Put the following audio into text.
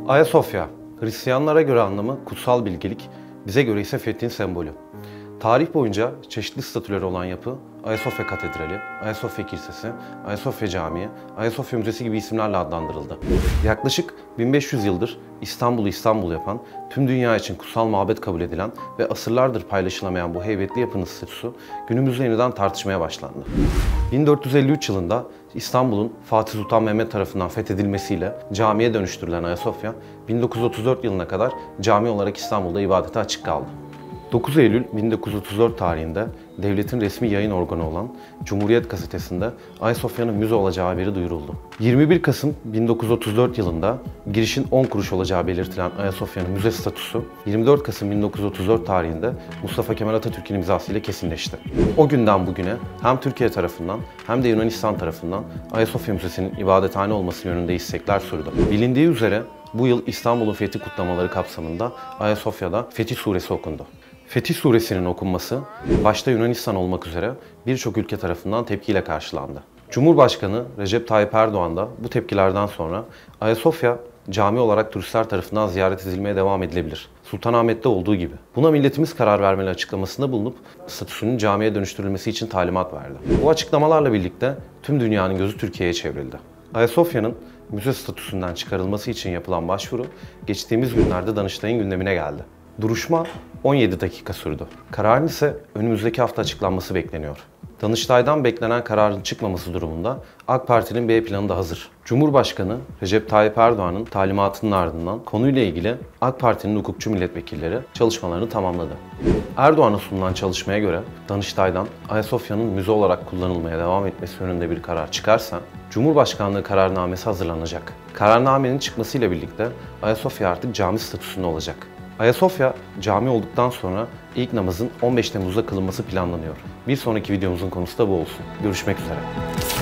Ayasofya, Hristiyanlara göre anlamı kutsal bilgelik, bize göre ise fethin sembolü. Tarih boyunca çeşitli statüleri olan yapı, Ayasofya Katedrali, Ayasofya Kilisesi, Ayasofya Camii, Ayasofya Müzesi gibi isimlerle adlandırıldı. Yaklaşık 1500 yıldır İstanbul'u İstanbul yapan, tüm dünya için kutsal mabet kabul edilen ve asırlardır paylaşılamayan bu heybetli yapının statüsü günümüzde yeniden tartışmaya başlandı. 1453 yılında İstanbul'un Fatih Sultan Mehmet tarafından fethedilmesiyle camiye dönüştürülen Ayasofya, 1934 yılına kadar cami olarak İstanbul'da ibadete açık kaldı. 9 Eylül 1934 tarihinde devletin resmi yayın organı olan Cumhuriyet Gazetesi'nde Ayasofya'nın müze olacağı haberi duyuruldu. 21 Kasım 1934 yılında girişin 10 kuruş olacağı belirtilen Ayasofya'nın müze statüsü 24 Kasım 1934 tarihinde Mustafa Kemal Atatürk'ün imzasıyla kesinleşti. O günden bugüne hem Türkiye tarafından hem de Yunanistan tarafından Ayasofya Müzesi'nin ibadethane olması yönünde istekler sürdü. Bilindiği üzere bu yıl İstanbul'un fethi kutlamaları kapsamında Ayasofya'da Fetih Suresi okundu. Fetih Suresinin okunması, başta Yunanistan olmak üzere birçok ülke tarafından tepkiyle karşılandı. Cumhurbaşkanı Recep Tayyip Erdoğan da bu tepkilerden sonra Ayasofya cami olarak turistler tarafından ziyaret edilmeye devam edilebilir. Sultanahmet'te olduğu gibi. Buna milletimiz karar vermeli açıklamasında bulunup statüsünün camiye dönüştürülmesi için talimat verdi. Bu açıklamalarla birlikte tüm dünyanın gözü Türkiye'ye çevrildi. Ayasofya'nın müze statüsünden çıkarılması için yapılan başvuru geçtiğimiz günlerde Danıştay'ın gündemine geldi. Duruşma 17 dakika sürdü. Kararın ise önümüzdeki hafta açıklanması bekleniyor. Danıştay'dan beklenen kararın çıkmaması durumunda AK Parti'nin B planı da hazır. Cumhurbaşkanı Recep Tayyip Erdoğan'ın talimatının ardından konuyla ilgili AK Parti'nin hukukçu milletvekilleri çalışmalarını tamamladı. Erdoğan'a sunulan çalışmaya göre Danıştay'dan Ayasofya'nın müze olarak kullanılmaya devam etmesi yönünde bir karar çıkarsa Cumhurbaşkanlığı kararnamesi hazırlanacak. Kararnamenin çıkmasıyla birlikte Ayasofya artık cami statüsünde olacak. Ayasofya cami olduktan sonra ilk namazın 15 Temmuz'da kılınması planlanıyor. Bir sonraki videomuzun konusu da bu olsun. Görüşmek üzere.